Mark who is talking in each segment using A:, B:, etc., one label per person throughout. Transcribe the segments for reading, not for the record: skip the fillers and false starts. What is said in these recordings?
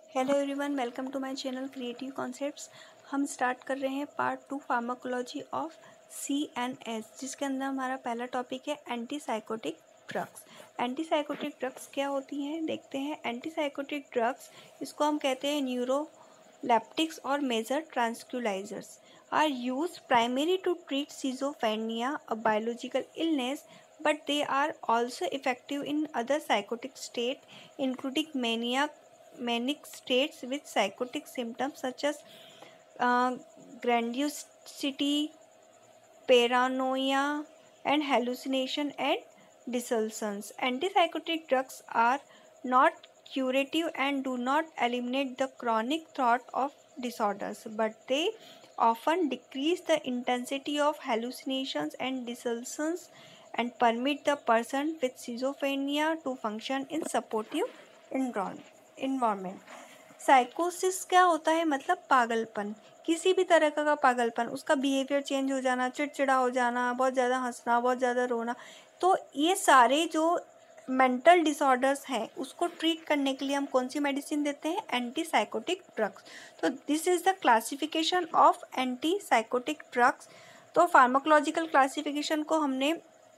A: Hello everyone, welcome to my channel creative concepts. हम start कर रहे हैं पार्ट 2 फार्माकोलॉजी ऑफ CNS, जिसके अंदर हमारा पहला टॉपिक है एंटीसाइकोटिक ड्रग्स। एंटीसाइकोटिक ड्रग्स क्या होती हैं देखते हैं। एंटीसाइकोटिक ड्रग्स, इसको हम कहते हैं न्यूरोलेप्टिक्स और major tranquilizers, are use primary to treat schizophrenia, a biological illness, but they are also effective in other psychotic state, including manic states with psychotic symptoms such as grandiosity, paranoia, and hallucination and dissolutions. Antipsychotic drugs are not curative and do not eliminate the chronic thought of disorders, but they often decrease the intensity of hallucinations and dissolutions and permit the person with schizophrenia to function in supportive environment. साइकोसिस क्या होता है? मतलब पागलपन, किसी भी तरह का पागलपन, उसका बिहेवियर चेंज हो जाना, चिड़चिड़ा हो जाना, बहुत ज़्यादा हंसना, बहुत ज़्यादा रोना। तो ये सारे जो मेंटल डिसऑर्डर्स हैं उसको ट्रीट करने के लिए हम कौन सी मेडिसिन देते हैं? Antipsychotic drugs. तो this is the classification of antipsychotic drugs. तो फार्माकोलॉजिकल क्लासिफिकेशन को हमने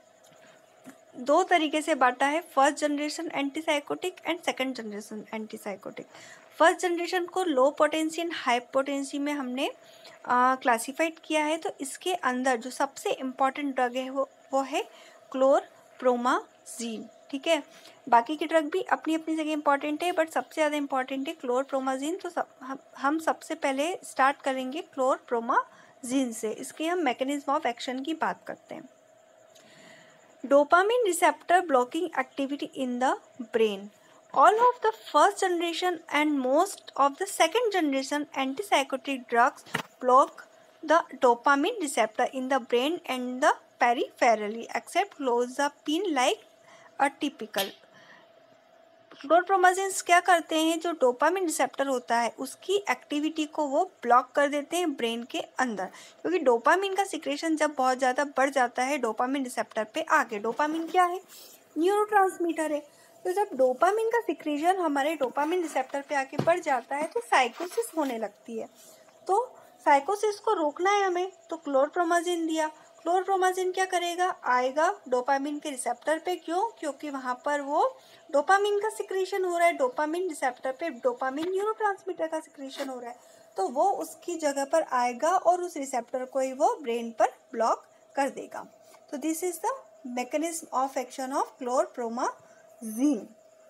A: दो तरीके से बांटा है, first generation antipsychotic and second generation antipsychotic. First generation को low potency and high potency में हमने क्लासिफाइड किया है। तो इसके अंदर जो सबसे इम्पॉर्टेंट ड्रग है वो है क्लोरप्रोमाजीन। ठीक है, बाकी की ड्रग भी अपनी अपनी जगह इंपॉर्टेंट है, बट सबसे ज़्यादा इंपॉर्टेंट है क्लोरप्रोमाजीन। तो हम सबसे पहले स्टार्ट करेंगे क्लोरप्रोमाजीन से। इसके हम मैकेनिज्म ऑफ एक्शन की बात करते हैं। Dopamine receptor blocking activity in the brain. All of the first generation and most of the second generation antipsychotic drugs block the dopamine receptor in the brain and the peripherally, except clozapine like a typical. क्लोरप्रोमाजिन्स क्या करते हैं? जो dopamine receptor होता है उसकी activity को वो block कर देते हैं ब्रेन के अंदर, क्योंकि डोपामिन का सिक्रेशन जब बहुत ज़्यादा बढ़ जाता है डोपामिन रिसेप्टर पे आके, डोपामिन क्या है? न्यूरोट्रांसमीटर है। तो जब डोपामिन का सिक्रेशन हमारे डोपामिन रिसेप्टर पे आके बढ़ जाता है तो साइकोसिस होने लगती है। तो साइकोसिस को रोकना है हमें, तो क्लोरप्रोमाजिन दिया। क्लोरप्रोमाजिन क्या करेगा? आएगा डोपामिन के रिसेप्टर पे। क्यों? क्योंकि वहाँ पर वो डोपामिन का सिक्रेशन हो रहा है, डोपामिन रिसेप्टर पे डोपामिन न्यूरोट्रांसमीटर का सिक्रेशन हो रहा है, तो वो उसकी जगह पर आएगा और उस रिसेप्टर को ही वो ब्रेन पर ब्लॉक कर देगा। तो this is the mechanism of action of chlorpromazine.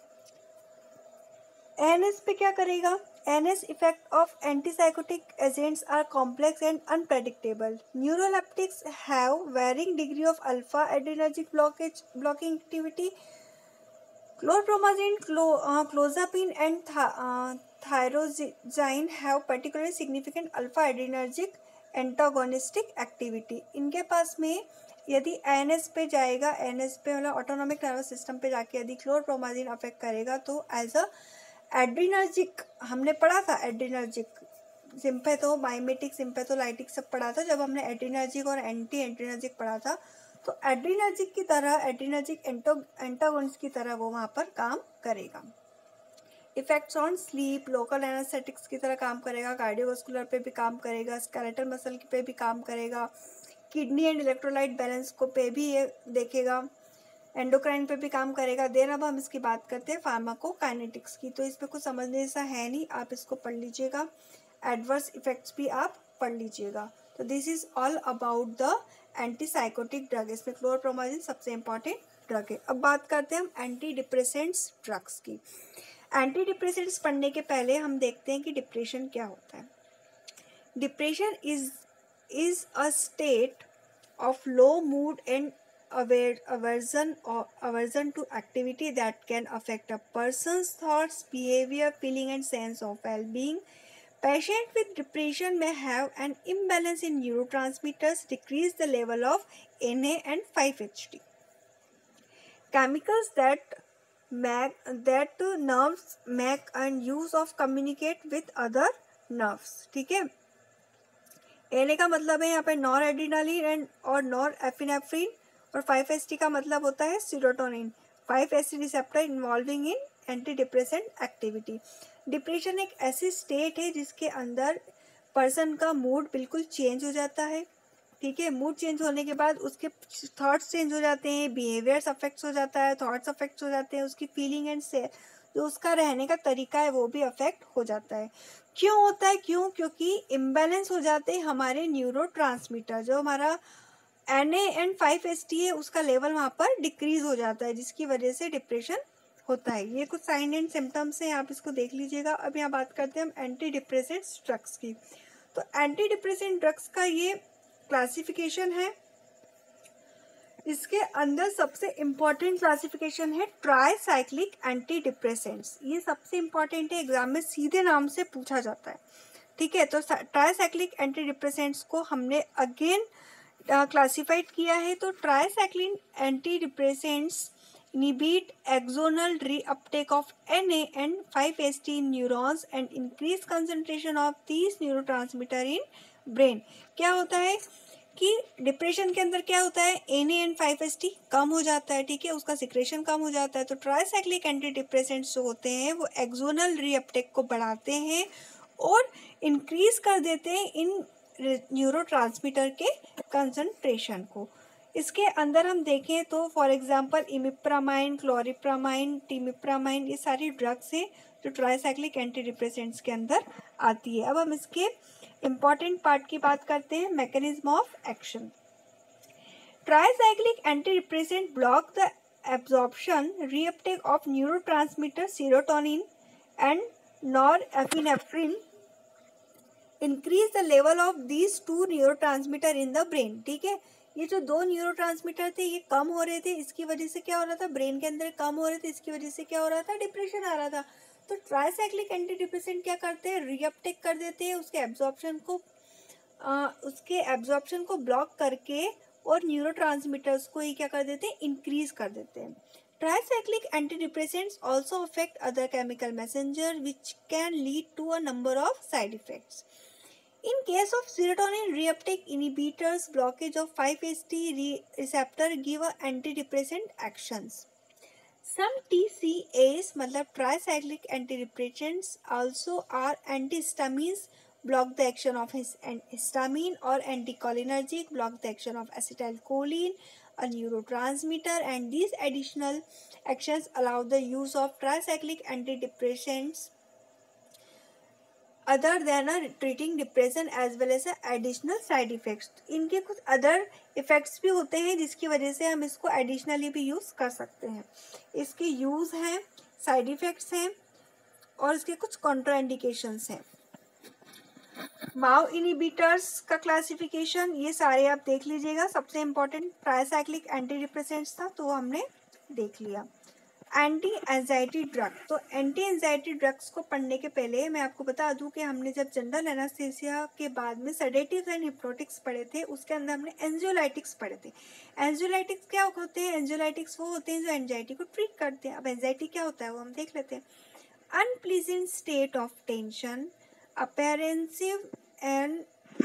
A: NS पे क्या करेगा? NS effect of antipsychotic agents are complex and unpredictable. Neuroleptics have varying degree of alpha adrenergic blocking activity. Chlorpromazine, clozapine and thyroxine have particularly significant alpha adrenergic antagonistic activity. इनके पास में यदि NS पे जाएगा, NS पे मतलब autonomic nervous system पे जाके यदि क्लोरप्रोमाजिन अफेक्ट करेगा तो एज अ एड्रीनर्जिक, हमने पढ़ा था एड्रीनर्जिक, सिंपैथो माइमेटिक सिंपैथोलाइटिक सब पढ़ा था जब हमने एड्रीनर्जिक और एंटी एड्रीनर्जिक पढ़ा था। तो एड्रीनर्जिक की तरह, एड्रीनर्जिक एंटागोनिस्ट की तरह वो वहाँ पर काम करेगा। Effects on sleep, local anaesthetics की तरह काम करेगा, कार्डियोवास्कुलर पे भी काम करेगा, स्केलेटल मसल पे भी काम करेगा, किडनी एंड इलेक्ट्रोलाइट बैलेंस को पे भी ये देखेगा, एंडोक्राइन पे भी काम करेगा। देन अब हम इसकी बात करते हैं फार्माकोकाइनेटिक्स की। तो इसमें कुछ समझने जैसा है नहीं, आप इसको पढ़ लीजिएगा, एडवर्स इफेक्ट्स भी आप पढ़ लीजिएगा। तो this is all about the antipsychotic drug. इसमें क्लोरप्रोमाजिन सबसे इंपॉर्टेंट ड्रग है। अब बात करते हैं हम एंटी डिप्रेसेंट्स ड्रग्स की। एंटी डिप्रेसेंट्स पढ़ने के पहले हम देखते हैं कि डिप्रेशन क्या होता है। Depression is a state of low mood and aversion to activity that can affect a person's thoughts, behavior, feeling and sense of well-being. Patients with depression may have an imbalance in neurotransmitters, decrease the level of Na and 5-HT. Chemicals that nerves make and use of communicate with other nerves. ठीक है, Na का मतलब है यहाँ पे noradrenaline और norepinephrine, और 5-HT का मतलब होता है serotonin, 5-HT receptor involving in antidepressant activity. Depression एक ऐसी स्टेट है जिसके अंदर पर्सन का मूड बिल्कुल चेंज हो जाता है, ठीक है। मूड चेंज होने के बाद उसके थॉट्स चेंज हो जाते हैं, बिहेवियर्स अफेक्ट हो जाता है, थॉट्स अफेक्ट हो जाते हैं, उसकी फीलिंग एंड से जो उसका रहने का तरीका है वो भी अफेक्ट हो जाता है। क्यों होता है? क्योंकि इम्बैलेंस हो जाते हैं हमारे न्यूरोट्रांसमीटर, जो हमारा Na एंड 5-HT है उसका लेवल वहाँ पर डिक्रीज हो जाता है, जिसकी वजह से डिप्रेशन होता है। ये कुछ साइन एंड सिम्टम्स हैं, आप इसको देख लीजिएगा। अब यहाँ बात करते हैं हम एंटी डिप्रेसेंट ड्रग्स की। तो एंटी डिप्रेसेंट ड्रग्स का ये क्लासिफिकेशन है। इसके अंदर सबसे इम्पॉर्टेंट क्लासिफिकेशन है ट्राईसाइक्लिक एंटी डिप्रेसेंट्स। ये सबसे इम्पॉर्टेंट है, एग्जाम में सीधे नाम से पूछा जाता है, ठीक है। तो ट्राईसाइक्लिक एंटी डिप्रेसेंट्स को हमने अगेन क्लासिफाइड किया है। तो tricyclic antidepressants inhibit axonal reuptake of Na and 5-HT in neurons and increase concentration of these neurotransmitter in brain। क्या होता है कि डिप्रेशन के अंदर क्या होता है, Na एंड 5-HT कम हो जाता है, ठीक है, उसका सिक्रेशन कम हो जाता है। तो ट्राईसाइक्लिक एंटी डिप्रेसेंट्स जो होते हैं वो एक्सोनल रीअपटेक को बढ़ाते हैं और इंक्रीज कर देते हैं इन न्यूरोट्रांसमीटर के कंसंट्रेशन को। इसके अंदर हम देखें तो for example imipramine, clomipramine, trimipramine, ये सारी ड्रग्स हैं जो ट्राईसाइक्लिक एंटी डिप्रेसेंट्स के अंदर आती है। अब हम इसके इम्पॉर्टेंट पार्ट की बात करते हैं, mechanism of action. Tricyclic antidepressant block the absorption reuptake of neurotransmitter serotonin and norepinephrine, increase the level of these two neurotransmitter in the brain, ठीक है। ये जो दो न्यूरोट्रांसमीटर थे ये कम हो रहे थे, इसकी वजह से क्या हो रहा था, ब्रेन के अंदर कम हो रहे थे, इसकी वजह से क्या हो रहा था, डिप्रेशन आ रहा था। तो ट्राईसाइक्लिक एंटी डिप्रेसेंट क्या करते हैं, रीअपटेक कर देते हैं, उसके एब्जॉर्प्शन को ब्लॉक करके और न्यूरोट्रांसमीटर्स को ही क्या कर देते हैं, इंक्रीज कर देते हैं। Tricyclic antidepressants also affect other chemical messenger which can lead to a number of side effects. In case of serotonin reuptake inhibitors, blockage of 5-HT receptor give a antidepressant actions. Some TCAs मतलब tricyclic antidepressants also are antihistamines, block the action of histamine, or anticholinergic, block the action of acetylcholine, a neurotransmitter, and these additional actions allow the use of tricyclic antidepressants other than a treating depression as well as additional side effects। इनके कुछ other effects भी होते हैं जिसकी वजह से हम इसको एडिशनली भी यूज़ कर सकते हैं। इसके यूज़ हैं, साइड इफ़ेक्ट्स हैं और इसके कुछ कॉन्ट्राइंडिकेशंस हैं। माओ इनिबिटर्स का क्लासिफिकेशन ये सारे आप देख लीजिएगा। सबसे इम्पॉर्टेंट ट्राईसाइक्लिक एंटी डिप्रेसेंट्स था तो वो हमने देख लिया। एंटी एंजाइटी ड्रग, तो एंटी एंजाइटी ड्रग्स को पढ़ने के पहले मैं आपको बता दूं कि हमने जब जनरल एनास्थेसिया के बाद में सेडेटिव्स एंड हिप्नोटिक्स पढ़े थे उसके अंदर हमने एंजियोलाइटिक्स पढ़े थे। एंजियोलाइटिक्स क्या होते हैं, एंजियोलाइटिक्स वो होते हैं जो एंजाइटी को ट्रीट करते हैं। अब एंजाइटी क्या होता है वो हम देख लेते हैं। Unpleasant state of tension, apprehensive and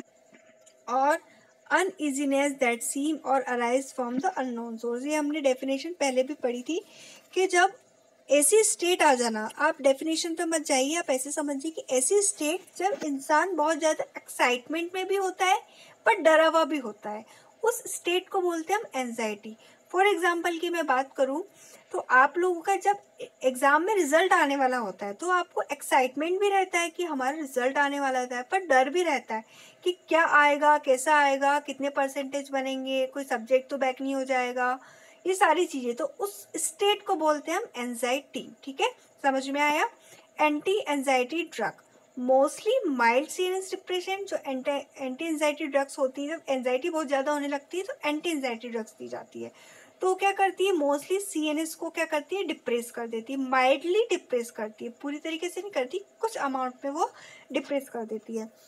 A: और uneasiness that seem or arise from the unknown source. ये हमने डेफिनेशन पहले भी पढ़ी थी कि जब ऐसी स्टेट आ जाना, आप डेफिनेशन पे मत जाइए, आप ऐसे समझिए कि ऐसी स्टेट जब इंसान बहुत ज़्यादा एक्साइटमेंट में भी होता है पर डरा हुआ भी होता है, उस स्टेट को बोलते हैं हम एंजाइटी। फॉर एग्जाम्पल की मैं बात करूँ तो आप लोगों का जब एग्ज़ाम में रिजल्ट आने वाला होता है तो आपको एक्साइटमेंट भी रहता है कि हमारा रिजल्ट आने वाला होता है, पर डर भी रहता है कि क्या आएगा, कैसा आएगा, कितने परसेंटेज बनेंगे, कोई सब्जेक्ट तो बैक नहीं हो जाएगा, ये सारी चीज़ें। तो उस स्टेट को बोलते हैं हम एंजाइटी, ठीक है, समझ में आया। Anti anxiety drug mostly mild serious depression, जो एंटी एंजाइटी ड्रग्स होती है, जब एंजाइटी बहुत ज़्यादा होने लगती है तो एंटी एंजाइटी ड्रग्स दी जाती है। तो क्या करती है, मोस्टली सीएनएस को क्या करती है, डिप्रेस कर देती है, माइल्डली डिप्रेस करती है, पूरी तरीके से नहीं करती, कुछ अमाउंट में वो डिप्रेस कर देती है।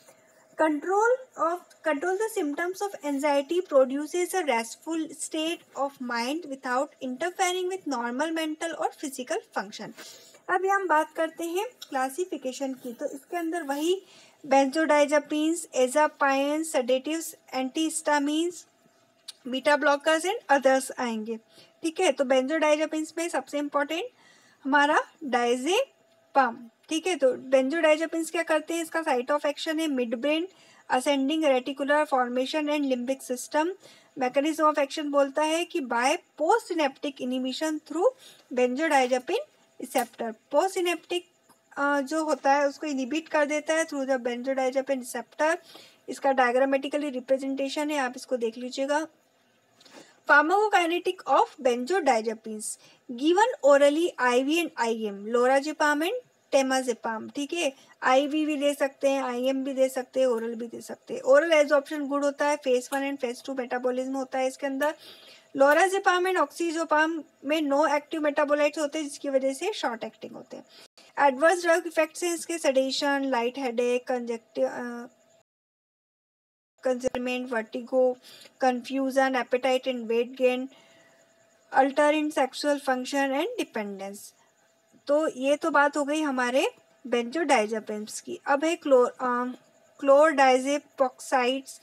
A: Control the symptoms of anxiety produces a restful state of mind without interfering with normal mental or physical function। अभी हम बात करते हैं क्लासिफिकेशन की। तो इसके अंदर वही benzodiazepines, azapines, sedatives, antihistamines, beta blockers and others आएंगे, ठीक है। तो बेंजोडाइजापीन्स में सबसे इम्पोर्टेंट हमारा डायजेपम। ठीक है, तो बेंजोडाइजेपिन्स क्या करते हैं, इसका साइट ऑफ एक्शन है midbrain, ascending reticular formation and limbic system. Mechanism of action बोलता है कि by postsynaptic inhibition through benzodiazepine receptor. Postsynaptic जो होता है उसको इनिबिट कर देता है थ्रू द बेंजोडाइजेपिन रिसेप्टर। इसका डायग्रामेटिकली रिप्रेजेंटेशन है, आप इसको देख लीजिएगा। Pharmacokinetic of benzodiazepines given orally IV and IM, lorazepam and temazepam. ठीक है, आईवी भी दे सकते हैं, आईएम भी दे सकते हैं, ओरल भी दे सकते हैं। ओरल एब्जॉर्प्शन गुड होता है, फेज 1 एंड फेज 2 मेटाबॉलिज्म होता है इसके अंदर। लोराजेपाम एंड ऑक्सीजोपाम में नो एक्टिव मेटाबोलाइट्स होते हैं जिसकी वजह से शॉर्ट एक्टिंग होते हैं। एडवर्स ड्रग इफेक्ट्स हैं इसके सडेशन, लाइट हेडेक, कंजरमेंट, vertigo, confusion, appetite and weight gain, alter in sexual function and dependence. तो ये तो बात हो गई हमारे बेंजोडाइजेपिन्स की। अब है क्लोरडाइजेपोक्साइड्स,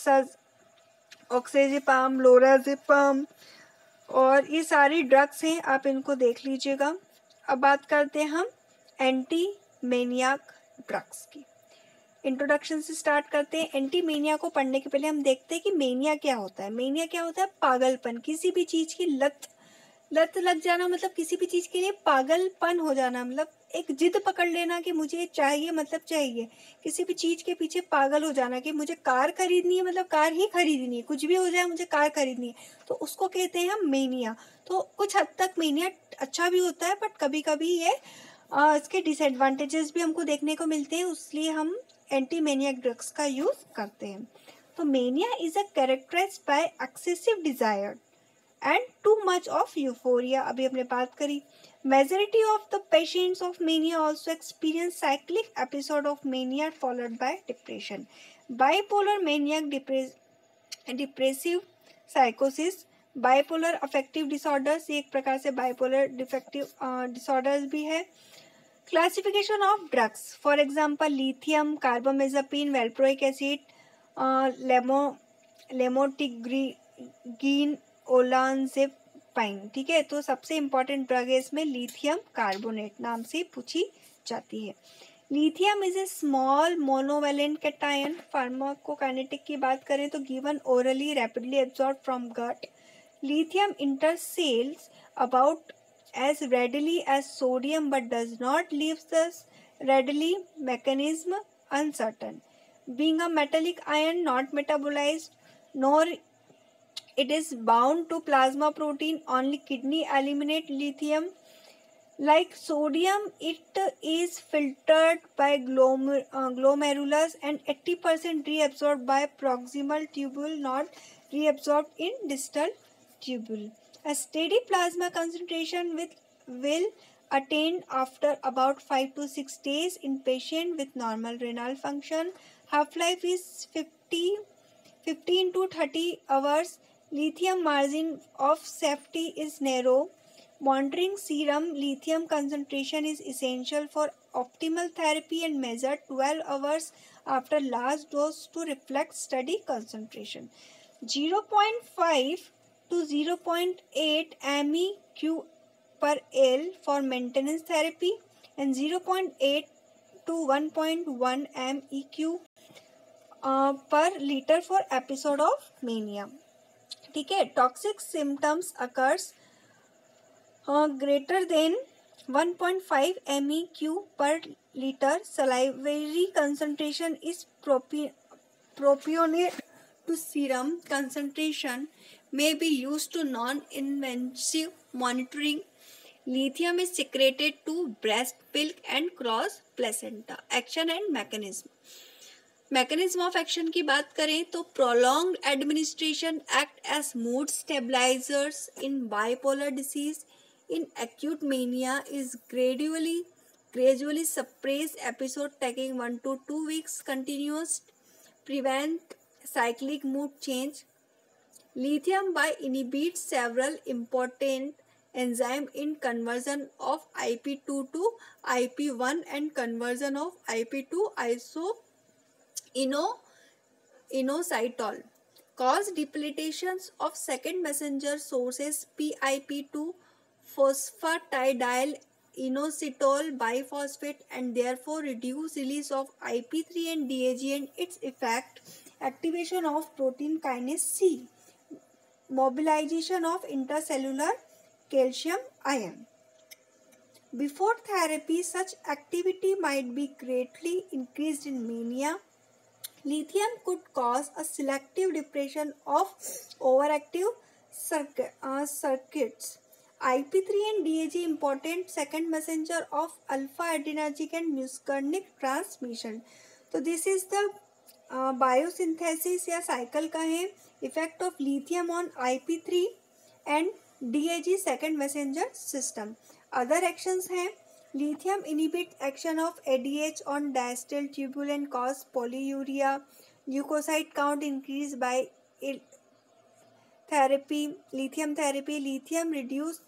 A: ऑक्सीजेपाम, लोराजेपाम, और ये सारी ड्रग्स हैं, आप इनको देख लीजिएगा। अब बात करते हैं हम एंटी मेनियाक ड्रग्स की। इंट्रोडक्शन से स्टार्ट करते हैं। एंटी मेनिया को पढ़ने के पहले हम देखते हैं कि मेनिया क्या होता है। मेनिया क्या होता है, पागलपन, किसी भी चीज की लत लग जाना, मतलब किसी भी चीज के लिए पागलपन हो जाना, मतलब एक जिद पकड़ लेना कि मुझे चाहिए, मतलब चाहिए। किसी भी चीज के पीछे पागल हो जाना कि मुझे कार खरीदनी है, मतलब कार ही खरीदनी है, कुछ भी हो जाए मुझे कार खरीदनी है, तो उसको कहते हैं हम मेनिया। तो कुछ हद तक मेनिया अच्छा भी होता है, बट कभी कभी ये इसके डिसएडवांटेजेस भी हमको देखने को मिलते हैं, इसलिए हम एंटी मेनियक ड्रग्स का यूज करते हैं। तो mania is a characterized by excessive desire and too much of euphoria, अभी हमने बात करी। Majority of the patients of mania also experience cyclic episode of mania followed by depression. Bipolar maniac, depressive साइकोसिस, bipolar affective disorders, ये एक प्रकार से bipolar defective disorders भी है। Classification of drugs, for example lithium, carbamazepine, valproic acid, lamotrigine, ओलानज़ेपाइन। ठीक है, तो सबसे इंपॉर्टेंट ड्रग है इसमें लिथियम कार्बोनेट, नाम से पूछी जाती है। Lithium is a small monovalent cation. Pharmacokinetic की बात करें तो given orally, rapidly absorb from gut. Lithium enters cells about as readily as sodium but does not leave us readily, mechanism uncertain. Being a metallic ion not metabolized, nor it is bound to plasma protein, only kidney eliminate lithium. Like sodium, it is filtered by glomerulus and 80% reabsorbed by proximal tubule, not reabsorbed in distal tubule. A steady plasma concentration will attain after about 5 to 6 days in patient with normal renal function. Half-life is 15 to 30 hours. Lithium margin of safety is narrow. Monitoring serum lithium concentration is essential for optimal therapy and measured 12 hours after last dose to reflect study concentration. 0.5 to 0.8 MEq per L for maintenance therapy and 0.8 to 1.1 MEq per liter for episode of mania. ठीक है, toxic symptoms occurs greater than 1.5 MEq per liter. Salivary concentration is proportionate to serum concentration, may be used to non-invasive monitoring. Lithium is secreted to breast milk and cross placenta. Action and mechanism. Mechanism of action की बात करें तो prolonged administration act as mood stabilisers in bipolar disease. In acute mania is gradually suppress episode taking 1 to 2 weeks continuous, prevent cyclic mood change. Lithium by inhibits several important enzyme in conversion of IP2 to IP1 and conversion of IP2 inositol. Cause depletions of second messenger sources PIP2 phosphatidyl inositol biphosphate and therefore reduce release of IP3 and DAG and its effect activation of protein kinase C, mobilization of intracellular calcium ion. Before therapy, such activity might be greatly increased in mania. Lithium could cause a selective depression of overactive circuits. IP3 and DAG important second messenger of alpha-adrenergic and muscarinic transmission. तो this is the biosynthesis या cycle का है effect of lithium on IP3 and DAG second messenger system. Other actions हैं lithium inhibits action of ADH on diastole tubule and cause polyuria. Leukocyte count increase by therapy. Lithium therapy. Lithium reduce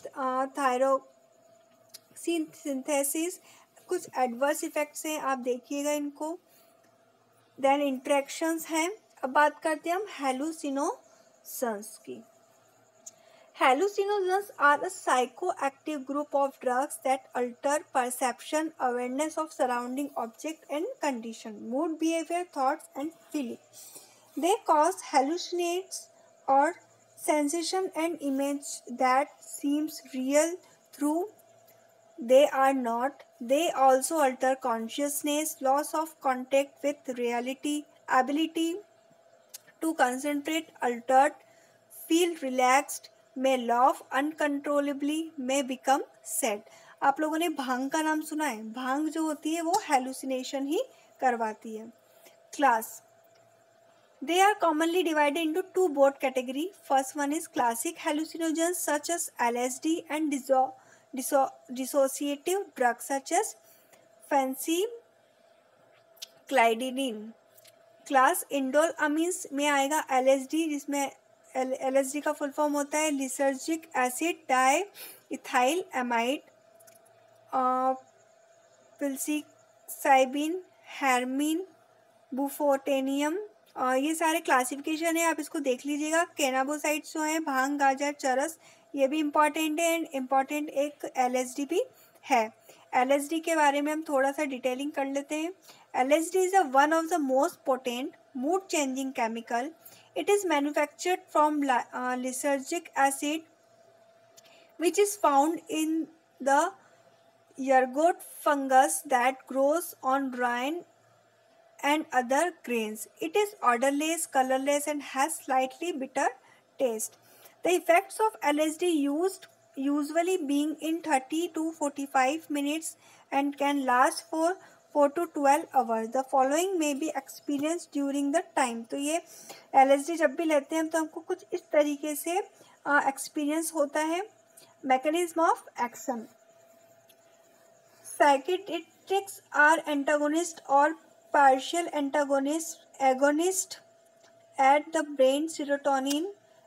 A: thyroxine synthesis. कुछ adverse effects हैं, आप देखिएगा इनको. Then interactions हैं. अब बात करते हैं हम हेलुसिनोजन्स की. Hallucinogens are a psychoactive group of drugs that alter perception, awareness of surrounding object and condition, mood, behavior, thoughts and feeling. They cause hallucinations or sensation and image that seems real through they are not. They also alter consciousness, loss of contact with reality, ability to concentrate, altered, feel relaxed, may laugh uncontrollably, may become sad. आप लोगों ने भांग का नाम सुना है. भांग जो होती है वो हेलुसिनेशन ही करवाती है. Class. They are commonly divided into two broad categories. First one is classic hallucinogens such as LSD and dissociative drugs such as phencyclidine. Class indoleamines में आएगा LSD, जिसमें LSD का फुल फॉर्म होता है lysergic acid diethyl amide, psilocybin, harmine, bufotenine. ये सारे classification है, आप इसको देख लीजिएगा. कैनाबोसाइड्स जो हैं भांग, गाजर, चरस, ये भी इम्पॉर्टेंट है. एंड इम्पॉर्टेंट एक LSD भी है. LSD के बारे में हम थोड़ा सा डिटेलिंग कर लेते हैं. LSD is one of the most potent mood-changing chemical. It is manufactured from lysergic acid, which is found in the ergot fungus that grows on rye and other grains. It is odorless, colorless, and has slightly bitter taste. The effects of LSD usually being in 30 to 45 minutes and can last for 4 to 12 hours. The following may be experienced during the time. तो ये LSD जब भी लेते हैं तो हमको कुछ इस तरीके से एक्सपीरियंस होता है. Mechanism of action. Psychiatrics are antagonist or partial agonist at the brain serotonin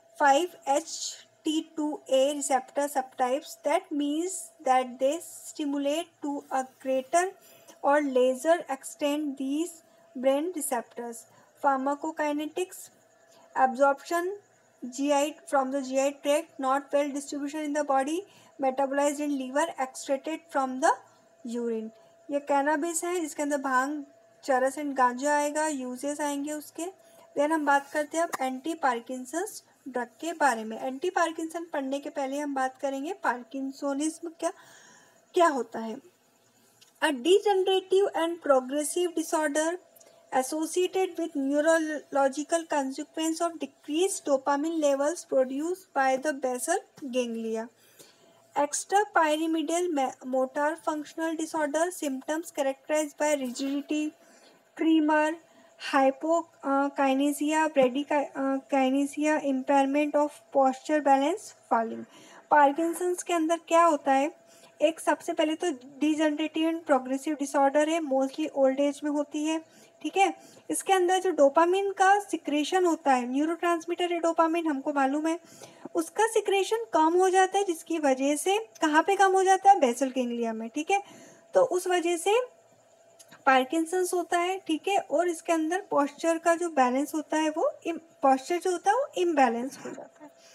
A: 5-HT2A receptor subtypes. That means that they stimulate to a greater or lesser extent these brain receptors. Pharmacokinetics. Absorption from the GI tract, not well distribution in the body, metabolized in liver, extracted from the urine. ये cannabis है जिसके अंदर भांग, चरस and गांजा आएगा. Uses आएंगे उसके. Then हम बात करते हैं अब एंटी पार्किंसंस ड्रग के बारे में. एंटी पार्किंसन पढ़ने के पहले हम बात करेंगे पार्किंसोनिज्म क्या होता है. A degenerative and progressive disorder associated with neurological consequence of decreased dopamine levels produced by the basal ganglia. Extrapyramidal motor functional disorder, symptoms characterized by rigidity, tremor, hypokinesia, bradykinesia, impairment of posture, balance, falling. Parkinson's के अंदर क्या होता है, एक सबसे पहले तो degenerative and progressive disorder है, मोस्टली ओल्ड एज में होती है. ठीक है. इसके अंदर जो डोपामिन का सिक्रेशन होता है, न्यूरोट्रांसमीटर है डोपामिन, हमको मालूम है, उसका सिक्रेशन कम हो जाता है, जिसकी वजह से कहाँ पे कम हो जाता है, बेसल गैंग्लिया में. ठीक है. तो उस वजह से पार्किंसंस होता है. ठीक है. और इसके अंदर पोस्चर का जो बैलेंस होता है वो पोस्चर जो होता है वो इम्बैलेंस हो जाता है.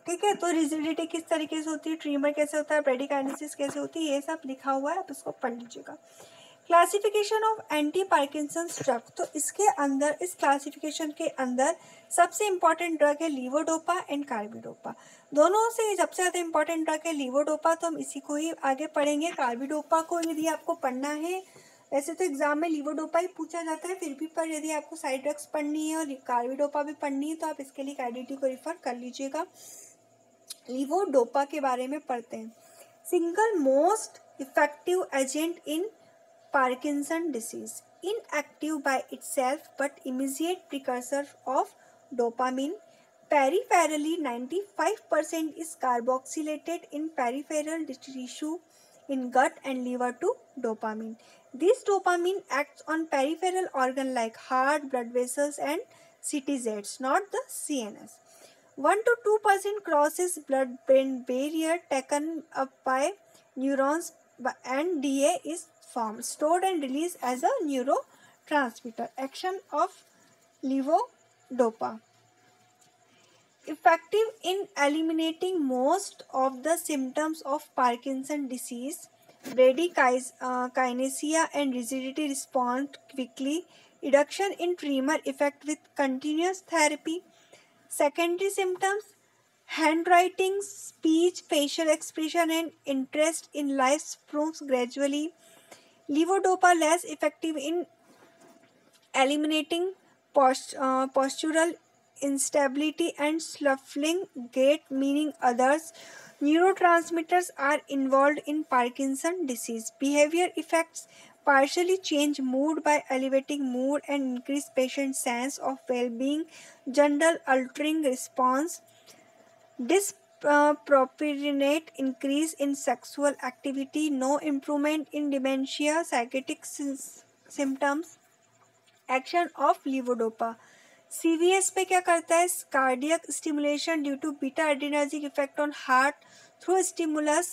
A: ठीक है। तो रिजिडिटी किस तरीके से होती है, ट्रीमर कैसे होता है, ब्रेडिकाइनेसिस कैसे होती है, ये सब लिखा हुआ है, आप इसको पढ़ लीजिएगा। Classification of anti Parkinson's drug, तो इसके अंदर, इस क्लासिफिकेशन के अंदर सबसे इंपॉर्टेंट ड्रग है लीवोडोपा एंड कार्बिडोपा। दोनों से सबसे ज़्यादा इंपॉर्टेंट ड्रग है लीवोडोपा, तो हम इसी को ही आगे पढ़ेंगे। कार्बिडोपा को यदि आपको पढ़ना है, वैसे तो एग्जाम में लीवोडोपा ही पूछा जाता है, फिर भी पर यदि आपको साइड ड्रग्स पढ़नी है और कार्बिडोपा भी पढ़नी है तो आप इसके लिए कैडिटी को रिफर कर लीजिएगा। लीवोडोपा के बारे में पढ़ते हैं। Single most effective agent in Parkinson disease, inactive by itself but immediate precursor of dopamine. Peripherally, 95% is carboxylated in peripheral tissue in gut and liver to dopamine. This dopamine acts on peripheral organ like heart, blood vessels and CTZs, not the CNS. 1 to 2% crosses blood-brain barrier taken up by neurons and DA is formed, stored and released as a neurotransmitter. Action of levodopa. Effective in eliminating most of the symptoms of Parkinson disease. Bradykinesia and rigidity respond quickly. Reduction in tremor effect with continuous therapy. Secondary symptoms: handwriting, speech, facial expression and interest in life improves gradually. Levodopa less effective in eliminating postural instability and shuffling gait, meaning others neurotransmitters are involved in Parkinson's disease. Behavior effects: partially change mood by elevating mood and increase patient sense of well-being. General altering response: disproportionate increase in sexual activity, no improvement in dementia, psychotic symptoms. Action of levodopa. CVS पे क्या करता है, cardiac stimulation due to beta adrenergic effect on heart through stimulus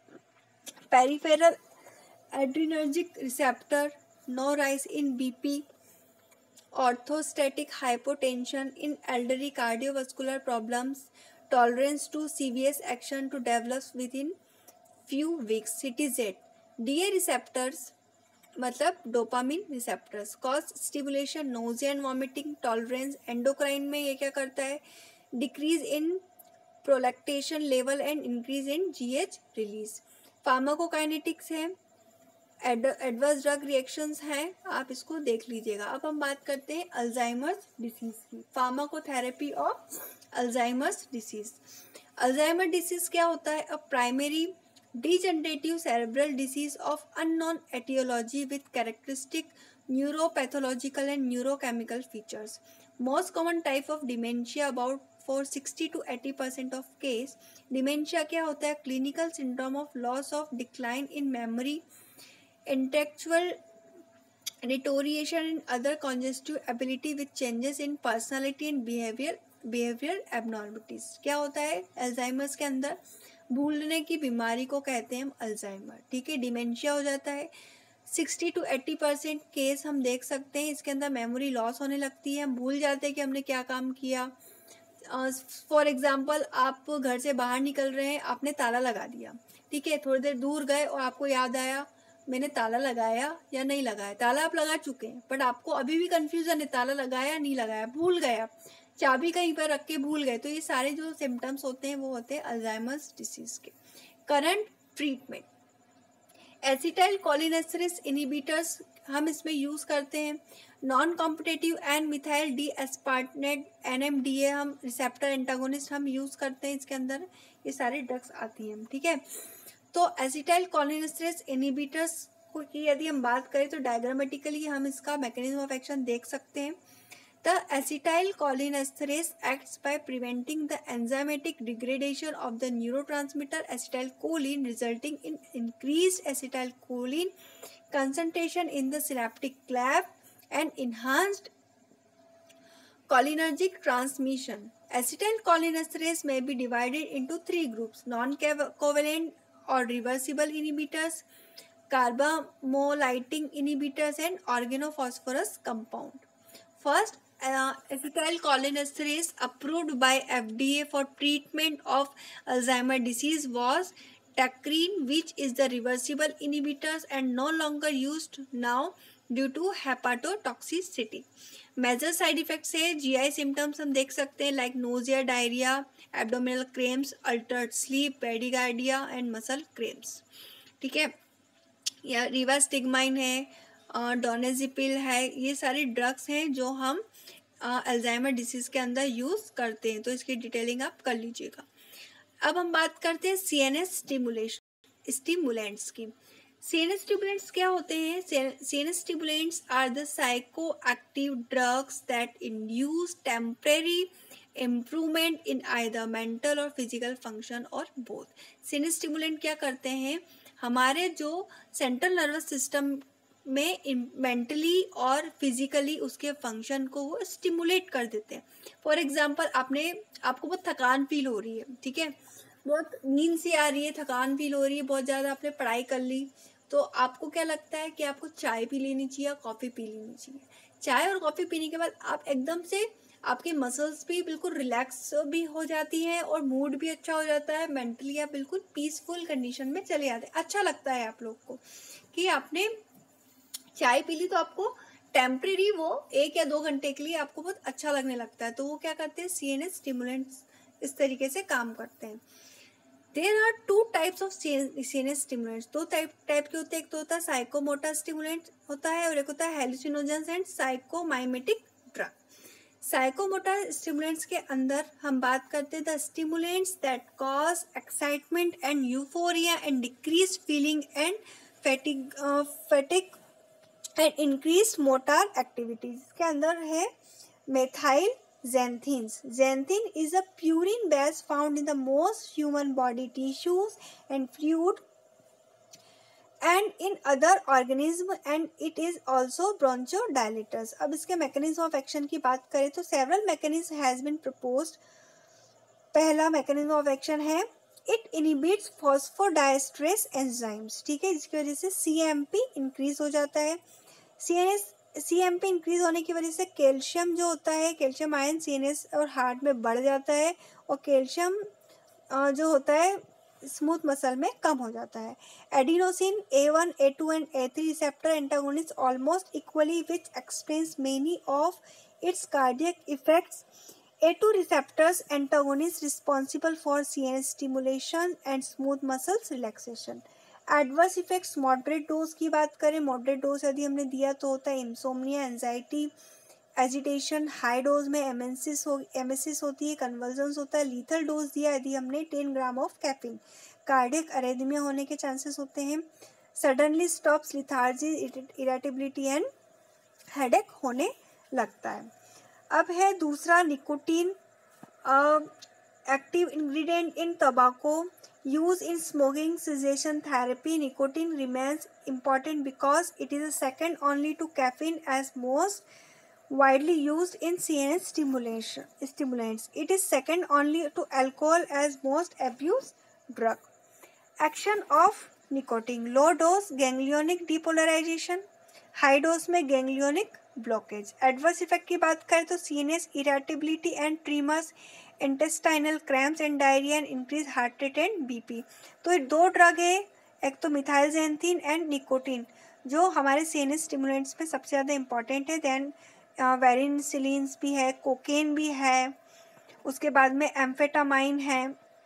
A: peripheral adrenergic receptor, no rise in BP, orthostatic hypotension in elderly cardiovascular problems, tolerance to CVS action to develop within few weeks. CTZ. DA receptors मतलब dopamine receptors, cause stimulation, nausea and vomiting, tolerance. Endocrine में ये क्या करता है, decrease in prolactin level and increase in GH release. Pharmacokinetics है, adverse drug reactions हैं, आप इसको देख लीजिएगा. अब हम बात करते हैं अल्जाइमर्स डिसीज की. Pharmacotherapy of Alzheimer's disease. Alzheimer disease क्या होता है, a primary degenerative cerebral disease of unknown etiology with characteristic neuropathological and neurochemical features. Most common type of dementia, about for 60 to 80% of case. Dementia क्या होता है, clinical syndrome of loss of decline in memory, intellectual deterioration and other congestive ability with changes in personality and behavioral abnormalities. क्या होता है Alzheimer's के अंदर, भूलने की बीमारी को कहते हैं हम अल्जाइमर. ठीक है, डिमेंशिया हो जाता है. 60 to 80% केस हम देख सकते हैं, इसके अंदर मेमोरी लॉस होने लगती है, हम भूल जाते हैं कि हमने क्या काम किया. फॉर एग्जांपल, आप घर से बाहर निकल रहे हैं, आपने ताला लगा दिया. ठीक है, थोड़ी देर दूर गए और आपको याद आया मैंने ताला लगाया या नहीं लगाया. ताला आप लगा चुके हैं बट आपको अभी भी कंफ्यूजन है, ताला लगाया नहीं लगाया, भूल गया, चाबी कहीं पर रख के भूल गए. तो ये सारे जो सिम्टम्स होते हैं वो होते हैं अल्जाइमर्स डिसीज के. Current treatment: acetylcholinesterase inhibitors हम इसमें यूज़ करते हैं. Non competitive and methyl D aspartate NMDA हम रिसेप्टर एंटागोनिस्ट हम यूज़ करते हैं. इसके अंदर ये सारे ड्रग्स आती हैं. ठीक है, तो एसिटाइल कोलिनेस्टेरेज इनहिबिटर्स की यदि हम बात करें तो डायग्रामेटिकली हम इसका मैकेनिज्म ऑफ एक्शन देख सकते हैं. The acetylcholinesterase acts by preventing the enzymatic degradation of the neurotransmitter acetylcholine, resulting in increased acetylcholine concentration in the synaptic cleft and enhanced cholinergic transmission. Acetylcholinesterase may be divided into three groups: non-covalent or reversible inhibitors, carbamolating inhibitors, and organophosphorus compound. First, acetylcholinesterase approved by FDA for treatment of Alzheimer's disease was tacrine, which is the reversible inhibitors and no longer used now due to hepatotoxicity. Major side effects है GI symptoms हम देख सकते हैं like nausea, diarrhoea, abdominal cramps, altered sleep, पेडिगार्डिया and muscle cramps. ठीक है, या रिवास्टिग्माइन है, डोनेजिपिल है, ये सारे ड्रग्स हैं जो हम अल्जाइमर डिसीज़ के अंदर यूज़ करते हैं, तो इसकी डिटेलिंग आप कर लीजिएगा. अब हम बात करते हैं सीएनएस स्टिमुलेंट्स की. सीएनएस स्टिमुलेंट्स क्या होते हैं? CNS stimulants are the psychoactive drugs that induce temporary improvement in either mental or physical function or both. CNS stimulant क्या करते हैं? हमारे जो सेंट्रल नर्वस सिस्टम में मेंटली और फिजिकली उसके फंक्शन को वो स्टिमुलेट कर देते हैं. फॉर एग्जांपल, आपको बहुत थकान फील हो रही है, ठीक है, बहुत नींद सी आ रही है, थकान फील हो रही है, बहुत ज़्यादा आपने पढ़ाई कर ली, तो आपको क्या लगता है कि आपको चाय पी लेनी चाहिए या कॉफ़ी पी लेनी चाहिए. चाय और कॉफ़ी पीने के बाद आप एकदम से आपके मसल्स भी बिल्कुल रिलैक्स भी हो जाती हैं और मूड भी अच्छा हो जाता है, मेंटली आप बिल्कुल पीसफुल कंडीशन में चले जाते हैं. अच्छा लगता है आप लोग को कि आपने चाय पी ली, तो आपको टेम्परेरी वो 1 या 2 घंटे के लिए आपको बहुत अच्छा लगने लगता है. तो वो क्या करते हैं? सीएनएस स्टिमुलेंट्स इस तरीके से काम करते हैं. There are 2 types of CNS stimulants. 2 type के होते हैं. एक तो होता है साइकोमोटर स्टिमुलेंट होता है और एक होता है hallucinogens and psychotomimetic drug. Psychomotor stimulants के अंदर हम बात करते हैं the stimulants that cause excitement and euphoria and decrease feeling and fatigue and increase motor activities. के अंदर है methyl xanthines. Xanthin is a purine base found in the most human body tissues and fluid and in other organisms and it is also bronchodilators. अब इसके mechanism of action की बात करें तो several mechanism has been proposed. पहला mechanism of action है it inhibits phosphodiesterase enzymes. ठीक है, जिसकी वजह से CMP increase हो जाता है. CMP इंक्रीज होने की वजह से कैल्शियम जो होता है, कैल्शियम आयन सीएनएस और हार्ट में बढ़ जाता है और कैल्शियम जो होता है स्मूथ मसल में कम हो जाता है. Adenosine A1, A2 and A3 receptor antagonist almost equally which explains many of its cardiac effects. A2 receptors antagonist responsible for CNS stimulation and smooth muscles relaxation. Adverse effects moderate dose की बात करें, moderate dose यदि हमने दिया तो होता है insomnia, anxiety, agitation. High dose में एमेसिस होती है, कन्वर्जन्स होता है. लीथल डोज दिया यदि हमने 10 gram of caffeine, cardiac arrhythmia होने के चांसेस होते हैं. Suddenly stops lethargy, irritability and headache होने लगता है. अब है दूसरा nicotine, active ingredient in tobacco. Use in smoking cessation therapy, nicotine remains important because it is second only to caffeine as most widely used in CNS stimulants. It is second only to alcohol as most abused drug. Action of nicotine: low dose ganglionic depolarization, high dose में ganglionic blockage. Adverse effect की बात करें तो CNS irritability and tremors, intestinal cramps and diarrhoea and increase heart rate and BP. तो ये 2 drug है, एक तो मिथाइल xanthine एंड निकोटीन, जो हमारे सीएनएस स्टिमुलेंट्स में सबसे ज़्यादा इंपॉर्टेंट है. देन वेरिनसिलिन्स भी है, कोकेन भी है, उसके बाद में एम्फेटामाइन है,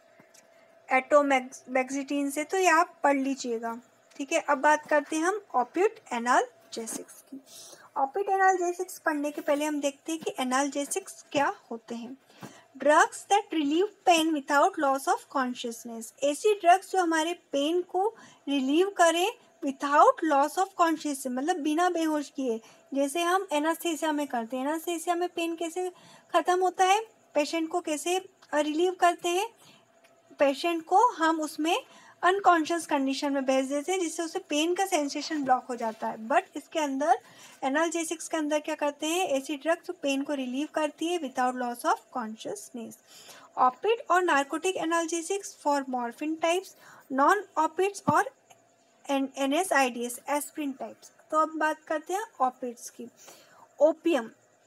A: एटोमेक्सिटीन से, तो ये आप पढ़ लीजिएगा. ठीक है, अब बात करते हैं हम ऑपियोइड एनाल्जेसिक्स की. ऑपियोइड एनाल्जेसिक्स पढ़ने के पहले हम देखते हैं कि एनाल्जेसिक्स क्या होते हैं. Drugs that relieve pain without loss of consciousness. ऐसी ड्रग्स जो हमारे पेन को रिलीव करें विदाउट लॉस ऑफ कॉन्शियसनेस, मतलब बिना बेहोश किए, जैसे हम एनास्थेसिया में करते हैं. एनास्थेसिया में पेन कैसे ख़त्म होता है, पेशेंट को कैसे रिलीव करते हैं, पेशेंट को हम उसमें अनकॉन्शियस कंडीशन में भेज देते हैं जिससे उसे पेन का सेंसेशन ब्लॉक हो जाता है. बट इसके अंदर एनाल्जेसिक्स के अंदर क्या करते हैं, ऐसी ड्रग जो पेन को रिलीव करती है without loss of consciousness. Opioid और narcotic analgesics for morphine types, non opioids और NSAIDs एस्प्रिन टाइप्स. तो अब बात करते हैं ऑपिड्स की. Opium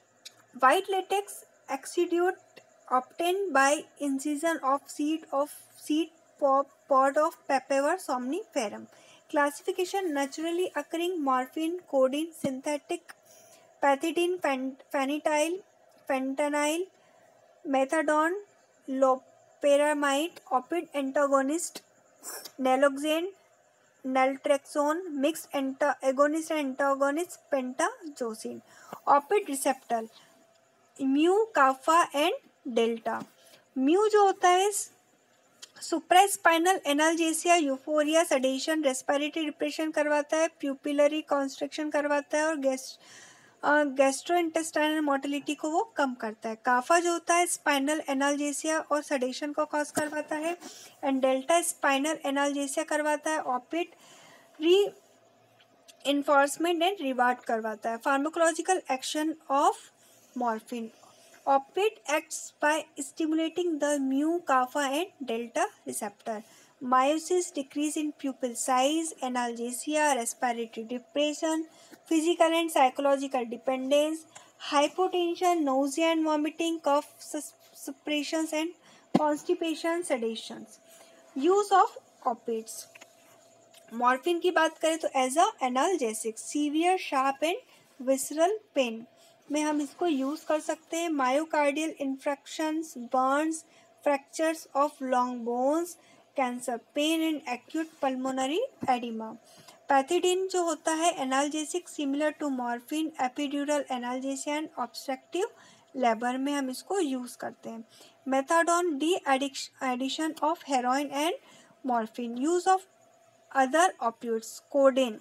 A: White latex exudate obtained by incision of seed pod of Papaver somniferum. Classification: naturally occurring morphine, codeine, synthetic pethidine, fentanyl, methadone, loperamide, opioid antagonist, naloxone, naltrexone, mixed agonist and antagonist, pentazocine. Opioid receptor mu, kappa and delta. Mu जो होता है supraspinal analgesia, euphoria, sedation, respiratory depression करवाता है, pupillary constriction करवाता है और gastrointestinal motility को वो कम करता है. काफा जो होता है स्पाइनल एनाल्जेसिया और सडेशन को कॉज करवाता है. एंड डेल्टा स्पाइनल एनाल्जेसिया करवाता है, ऑपिड री इन्फोर्समेंट एंड रिवार्ड करवाता है. Pharmacological action of morphine. Opioid acts by stimulating the mu, kappa and delta receptor. Meiosis, decrease in pupil size, analgesia, respiratory depression, physical and psychological dependence, hypotension, nausea and vomiting, cough suppressions and constipation, sedations. Use of opioids. Morphine की बात करें तो as a analgesic, severe sharp and visceral pain में हम इसको use कर सकते हैं. Myocardial infections, burns, fractures of long bones, cancer, pain and acute pulmonary oedema. Pethidine जो होता है analgesic, similar to morphine, epidural analgesia and obstructive labour में हम इसको यूज़ करते हैं. Methadone, de addiction of heroin and morphine. Use of other opioids, codeine,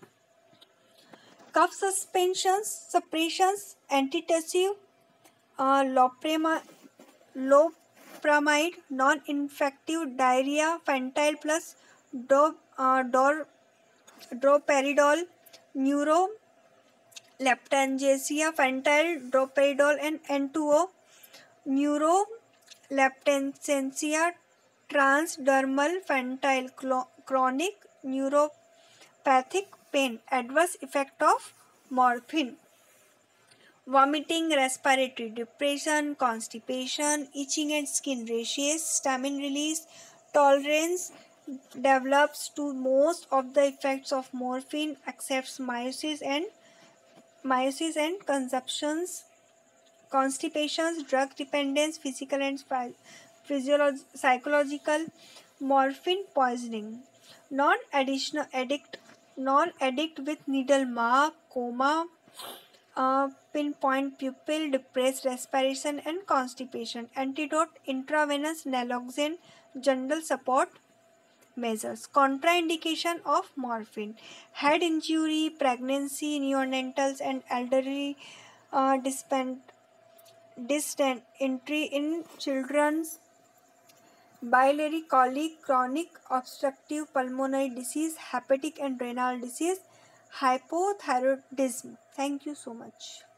A: cough suppressions, antitussive, loperamide, non-infective, diarrhea, fentanyl plus droperidol, neurolepthangesia, fentanyl, droperidol and N2O, neurolepthangesia, transdermal fentanyl, chronic neuropathic pain. Adverse effect of morphine: vomiting, respiratory depression, constipation, itching and skin rashes, stamin release. Tolerance develops to most of the effects of morphine except meiosis and constipations, drug dependence, physical and psychological. Morphine poisoning: non-addict with needle mark, coma, pinpoint pupil, depressed respiration and constipation. Antidote: intravenous naloxone, general support measures. Contraindication of morphine: head injury, pregnancy, neonatals and elderly, dysentery in children's, biliary colic, chronic obstructive pulmonary disease, hepatic and renal disease, hypothyroidism. Thank you so much.